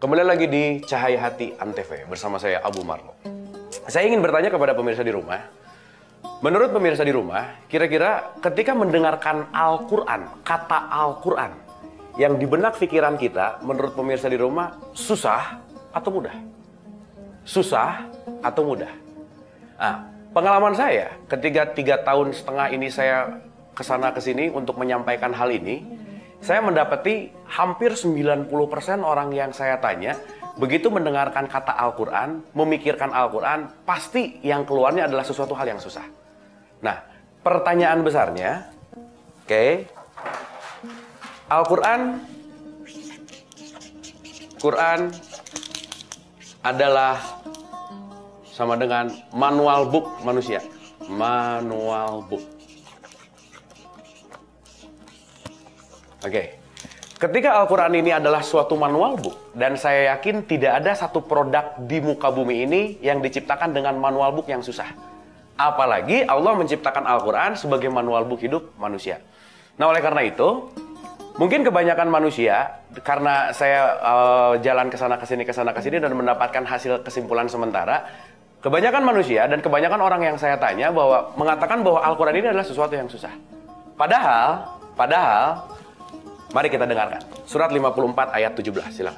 Kembali lagi di Cahaya Hati Antv bersama saya Abu Marlo. Saya ingin bertanya kepada pemirsa di rumah. Menurut pemirsa di rumah, kira-kira ketika mendengarkan Al-Quran, kata Al-Quran yang di benak pikiran kita, menurut pemirsa di rumah, susah atau mudah? Susah atau mudah? Nah, pengalaman saya ketika 3,5 tahun ini saya kesana kesini untuk menyampaikan hal ini, saya mendapati hampir 90% orang yang saya tanya, begitu mendengarkan kata Al-Quran, memikirkan Al-Quran, pasti yang keluarnya adalah sesuatu hal yang susah. Nah, pertanyaan besarnya, Al-Quran adalah sama dengan manual book manusia. Manual book. Ketika Al-Quran ini adalah suatu manual book, dan saya yakin tidak ada satu produk di muka bumi ini yang diciptakan dengan manual book yang susah. Apalagi Allah menciptakan Al-Quran sebagai manual book hidup manusia. Nah, oleh karena itu, mungkin kebanyakan manusia, karena saya jalan kesana kesini dan mendapatkan hasil kesimpulan sementara, kebanyakan manusia dan kebanyakan orang yang saya tanya mengatakan bahwa Al-Quran ini adalah sesuatu yang susah. Padahal, mari kita dengarkan. Surat 54 ayat 17, silakan.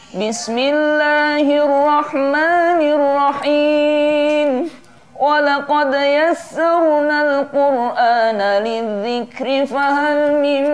Bismillahirrahmanirrahim. Walaqad yassarnal Qur'ana lidzikri fahal min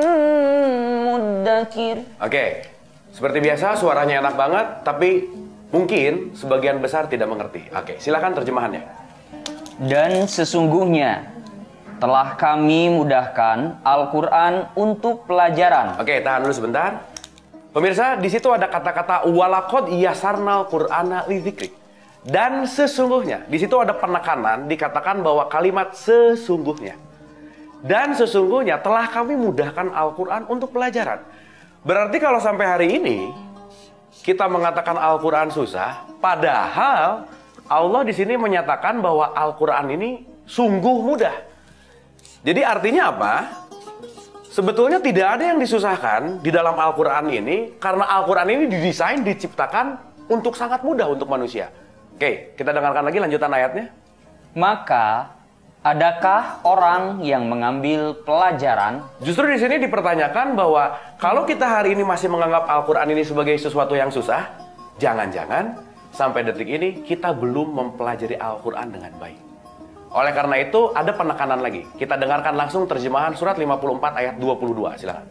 muddakir. Seperti biasa suaranya enak banget, tapi mungkin sebagian besar tidak mengerti. Silakan terjemahannya. Dan sesungguhnya telah kami mudahkan Al-Quran untuk pelajaran. Tahan dulu sebentar. Pemirsa, di situ ada kata-kata walaqad yassarnal Qur'ana lidzikri. Dan sesungguhnya, di situ ada penekanan dikatakan bahwa kalimat sesungguhnya. Dan sesungguhnya telah kami mudahkan Al-Quran untuk pelajaran. Berarti kalau sampai hari ini kita mengatakan Al-Quran susah, padahal Allah di sini menyatakan bahwa Al-Quran ini sungguh mudah. Jadi artinya apa? Sebetulnya tidak ada yang disusahkan di dalam Al-Quran ini, karena Al-Quran ini didesain, diciptakan untuk sangat mudah untuk manusia. Kita dengarkan lagi lanjutan ayatnya. Maka, adakah orang yang mengambil pelajaran? Justru di sini dipertanyakan bahwa kalau kita hari ini masih menganggap Al-Quran ini sebagai sesuatu yang susah, jangan-jangan sampai detik ini kita belum mempelajari Al-Quran dengan baik. Oleh karena itu, ada penekanan lagi. Kita dengarkan langsung terjemahan surat 54 ayat 22. Silakan.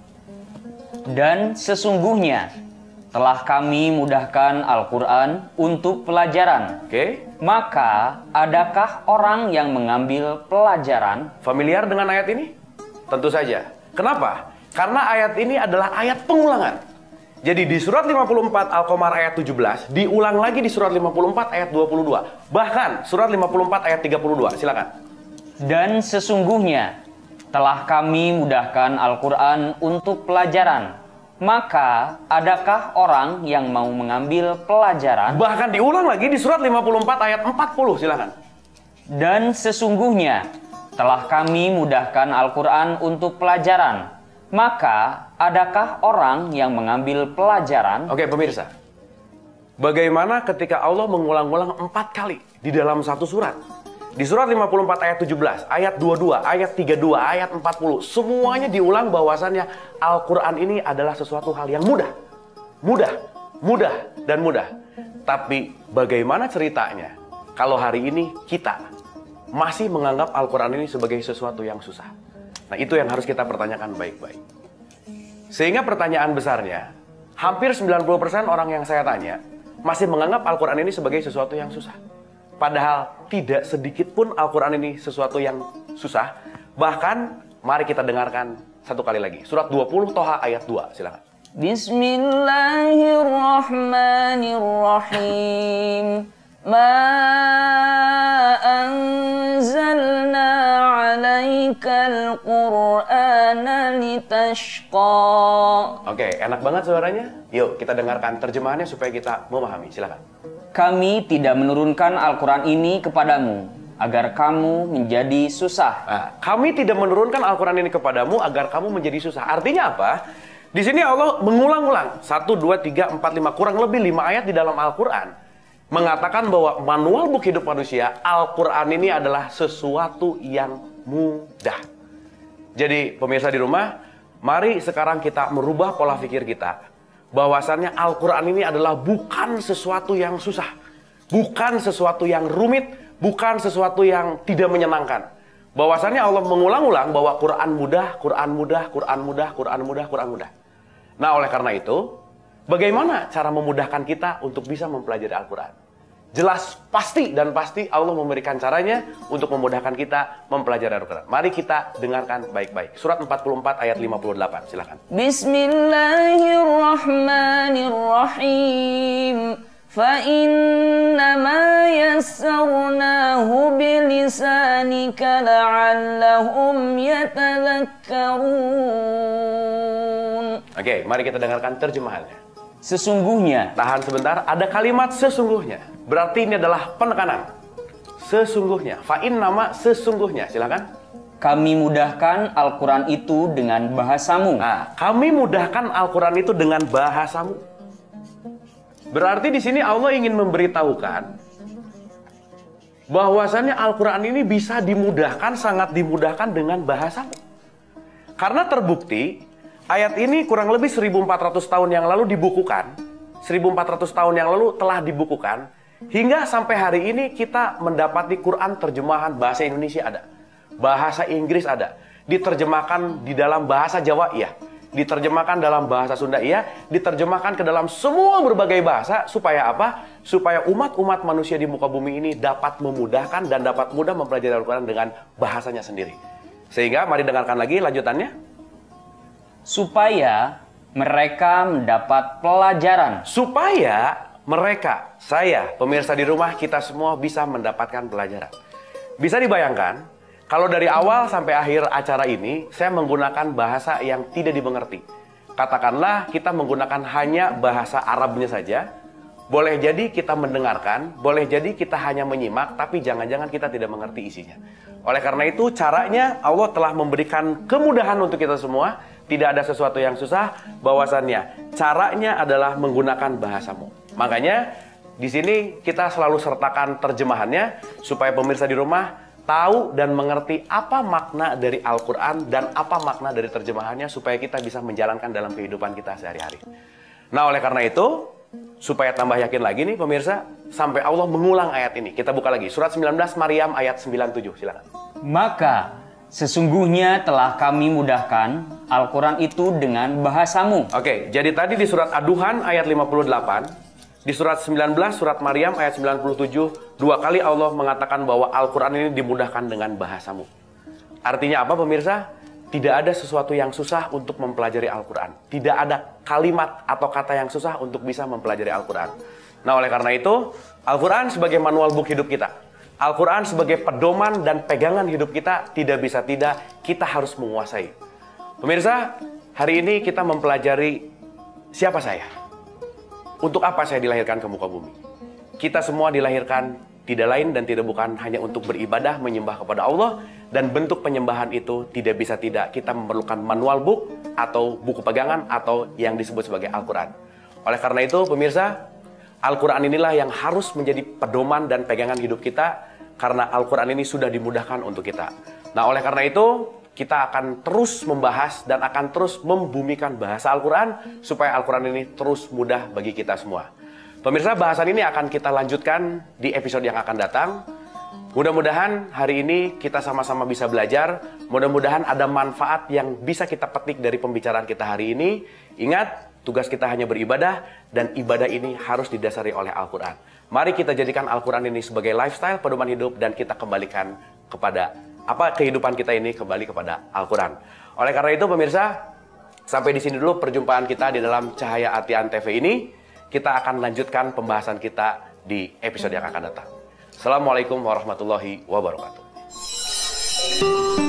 Dan sesungguhnya telah kami mudahkan Al-Quran untuk pelajaran. Maka, adakah orang yang mengambil pelajaran? Familiar dengan ayat ini? Tentu saja. Kenapa? Karena ayat ini adalah ayat pengulangan. Jadi di surat 54 Al-Qamar ayat 17, diulang lagi di surat 54 ayat 22. Bahkan surat 54 ayat 32. Silakan. Dan sesungguhnya telah kami mudahkan Al-Quran untuk pelajaran. Maka, adakah orang yang mau mengambil pelajaran? Bahkan diulang lagi di surat 54 ayat 40, silakan. Dan sesungguhnya telah kami mudahkan Al-Quran untuk pelajaran. Maka, adakah orang yang mengambil pelajaran? Pemirsa. Bagaimana ketika Allah mengulang-ulang 4 kali di dalam satu surat? Di surat 54 ayat 17, ayat 22, ayat 32, ayat 40, semuanya diulang bahwasannya Al-Quran ini adalah sesuatu hal yang mudah. Mudah, dan mudah. Tapi bagaimana ceritanya kalau hari ini kita masih menganggap Al-Quran ini sebagai sesuatu yang susah? Nah, itu yang harus kita pertanyakan baik-baik. Sehingga pertanyaan besarnya, hampir 90% orang yang saya tanya masih menganggap Al-Quran ini sebagai sesuatu yang susah. Padahal tidak sedikit pun Al-Quran ini sesuatu yang susah. Bahkan, mari kita dengarkan satu kali lagi. Surat 20 Toha ayat 2, silakan. Bismillahirrahmanirrahim. Ma anzalna alaikal Qur'ana litashqa. Enak banget suaranya. Yuk, kita dengarkan terjemahannya supaya kita memahami. Silakan. Kami tidak menurunkan Al-Quran ini kepadamu agar kamu menjadi susah. Kami tidak menurunkan Al-Quran ini kepadamu agar kamu menjadi susah. Artinya apa? Di sini Allah mengulang-ulang 1, 2, 3, 4, 5, kurang lebih 5 ayat di dalam Al-Quran mengatakan bahwa manual buku hidup manusia, Al-Quran ini adalah sesuatu yang mudah. Jadi pemirsa di rumah, mari sekarang kita merubah pola pikir kita. Bahwasannya Al-Quran ini adalah bukan sesuatu yang susah. Bukan sesuatu yang rumit. Bukan sesuatu yang tidak menyenangkan. Bahwasannya Allah mengulang-ulang bahwa Quran mudah, Quran mudah, Quran mudah, Quran mudah, Quran mudah. Nah oleh karena itu, bagaimana cara memudahkan kita untuk bisa mempelajari Al-Quran? Jelas, pasti dan pasti Allah memberikan caranya untuk memudahkan kita mempelajari Al-Quran. Mari kita dengarkan baik-baik. Surat 44 ayat 58, silakan. Bismillahirrahmanirrahim. فَإِنَّمَا يَسَّرْنَاهُ بِلِسَانِكَ لَعَلَّهُمْ يَتَذَكَّرُونَ. Oke, mari kita dengarkan terjemahannya. Sesungguhnya. Tahan sebentar, ada kalimat sesungguhnya. Berarti ini adalah penekanan. Sesungguhnya. Fa'innama sesungguhnya. Silakan. Kami mudahkan Al-Quran itu dengan bahasamu. Nah, kami mudahkan Al-Quran itu dengan bahasamu. Berarti di sini Allah ingin memberitahukan bahwasannya Al-Quran ini bisa dimudahkan, sangat dimudahkan dengan bahasamu. Karena terbukti ayat ini kurang lebih 1400 tahun yang lalu dibukukan. 1400 tahun yang lalu telah dibukukan. Hingga sampai hari ini kita mendapati Quran terjemahan bahasa Indonesia ada. Bahasa Inggris ada. Diterjemahkan di dalam bahasa Jawa, iya. Diterjemahkan dalam bahasa Sunda, iya. Diterjemahkan ke dalam semua berbagai bahasa. Supaya apa? Supaya umat-umat manusia di muka bumi ini dapat memudahkan dan dapat mudah mempelajari Al-Quran dengan bahasanya sendiri. Sehingga mari dengarkan lagi lanjutannya. Supaya mereka mendapat pelajaran. Supaya mereka, saya, pemirsa di rumah, kita semua bisa mendapatkan pelajaran. Bisa dibayangkan, kalau dari awal sampai akhir acara ini, saya menggunakan bahasa yang tidak dimengerti. Katakanlah kita menggunakan hanya bahasa Arabnya saja. Boleh jadi kita mendengarkan, boleh jadi kita hanya menyimak, tapi jangan-jangan kita tidak mengerti isinya. Oleh karena itu, caranya Allah telah memberikan kemudahan untuk kita semua. Tidak ada sesuatu yang susah, bahwasannya caranya adalah menggunakan bahasamu. Makanya, di sini kita selalu sertakan terjemahannya, supaya pemirsa di rumah tahu dan mengerti apa makna dari Al-Quran dan apa makna dari terjemahannya supaya kita bisa menjalankan dalam kehidupan kita sehari-hari. Nah oleh karena itu, supaya tambah yakin lagi nih pemirsa, sampai Allah mengulang ayat ini. Kita buka lagi, surat 19 Maryam ayat 97, silakan. Maka sesungguhnya telah kami mudahkan Al-Quran itu dengan bahasamu. Oke, jadi tadi di surat Ad-Duhan ayat 58, di surat 19, surat Maryam ayat 97, dua kali Allah mengatakan bahwa Al-Quran ini dimudahkan dengan bahasamu. Artinya apa pemirsa? Tidak ada sesuatu yang susah untuk mempelajari Al-Quran. Tidak ada kalimat atau kata yang susah untuk bisa mempelajari Al-Quran. Nah oleh karena itu, Al-Quran sebagai manual book hidup kita. Al-Quran sebagai pedoman dan pegangan hidup kita, tidak bisa tidak, kita harus menguasai. Pemirsa, hari ini kita mempelajari siapa saya. Untuk apa saya dilahirkan ke muka bumi? Kita semua dilahirkan tidak lain dan tidak bukan hanya untuk beribadah, menyembah kepada Allah. Dan bentuk penyembahan itu tidak bisa tidak kita memerlukan manual book atau buku pegangan atau yang disebut sebagai Al-Quran. Oleh karena itu pemirsa, Al-Quran inilah yang harus menjadi pedoman dan pegangan hidup kita. Karena Al-Quran ini sudah dimudahkan untuk kita. Nah oleh karena itu, kita akan terus membahas dan akan terus membumikan bahasa Al-Quran supaya Al-Quran ini terus mudah bagi kita semua. Pemirsa, bahasan ini akan kita lanjutkan di episode yang akan datang. Mudah-mudahan hari ini kita sama-sama bisa belajar. Mudah-mudahan ada manfaat yang bisa kita petik dari pembicaraan kita hari ini. Ingat, tugas kita hanya beribadah dan ibadah ini harus didasari oleh Al-Quran. Mari kita jadikan Al-Quran ini sebagai lifestyle, pedoman hidup, dan kita kembalikan kepada kehidupan kita ini kembali kepada Al-Quran. Oleh karena itu pemirsa, sampai di sini dulu perjumpaan kita di dalam Cahaya Atian TV ini. Kita akan lanjutkan pembahasan kita di episode yang akan datang. Assalamualaikum warahmatullahi wabarakatuh.